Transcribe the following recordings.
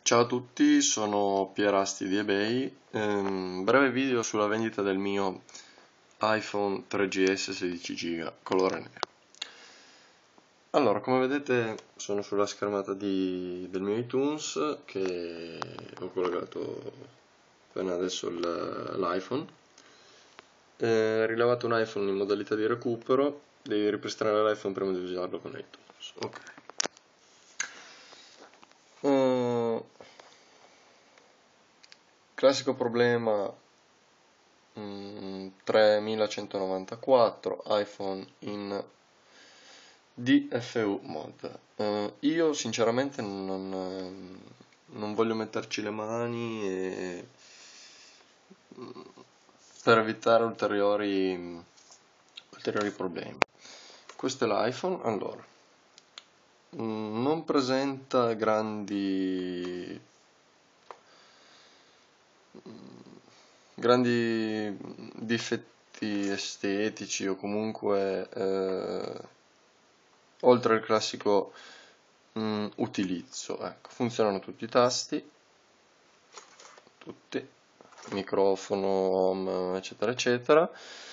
Ciao a tutti, sono Pierasti di eBay. Breve video sulla vendita del mio iPhone 3GS 16 GB colore nero. Allora, come vedete sono sulla schermata del mio iTunes che ho collegato appena adesso l'iPhone. Rilevato un iPhone in modalità di recupero, devi ripristinare l'iPhone prima di usarlo con iTunes. Ok. Classico problema 3194 iPhone in DFU mod. Io sinceramente non voglio metterci le mani per evitare ulteriori problemi. Questo è l'iPhone. Allora, non presenta grandi difetti estetici o comunque oltre al classico utilizzo. Ecco, funzionano tutti i tasti, tutti, microfono, home, eccetera eccetera.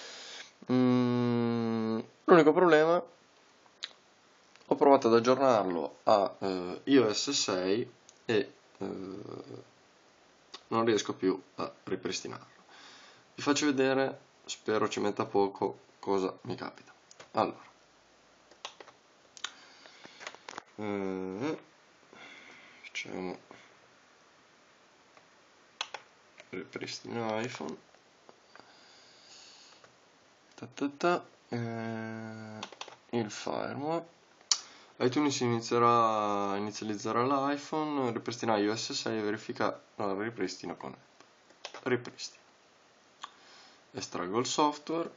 L'unico problema, ho provato ad aggiornarlo a iOS 6 e non riesco più a ripristinarlo. Vi faccio vedere, spero ci metta poco, cosa mi capita. Allora, facciamo ripristino iPhone. Il firmware. iTunes inizializzerà l'iPhone, ripristina iOS 6 e verifica il ripristino con ripristino. Estraggo il software.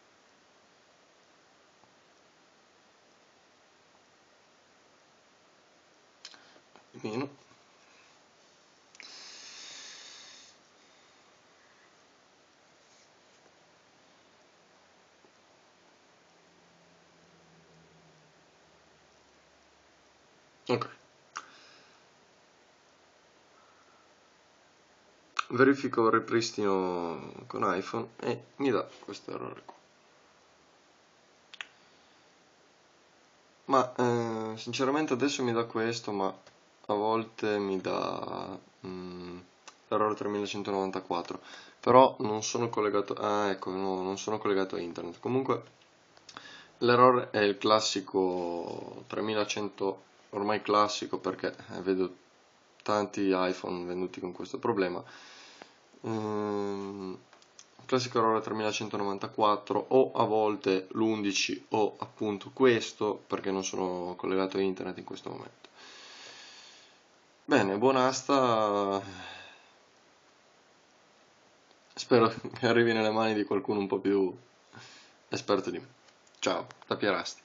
Meno. Ok. Verifico il ripristino con iPhone e mi dà questo errore qua. Ma sinceramente adesso mi dà questo, ma a volte mi dà l'errore 3194. Però non sono collegato. Ah, ecco, no, non sono collegato a internet. Comunque l'errore è il classico 3100, ormai classico perché vedo tanti iPhone venduti con questo problema. Classico errore 3194 o a volte l'11 o appunto questo perché non sono collegato a internet in questo momento. Bene, buona asta, spero che arrivi nelle mani di qualcuno un po' più esperto di me. Ciao, da Pierasti.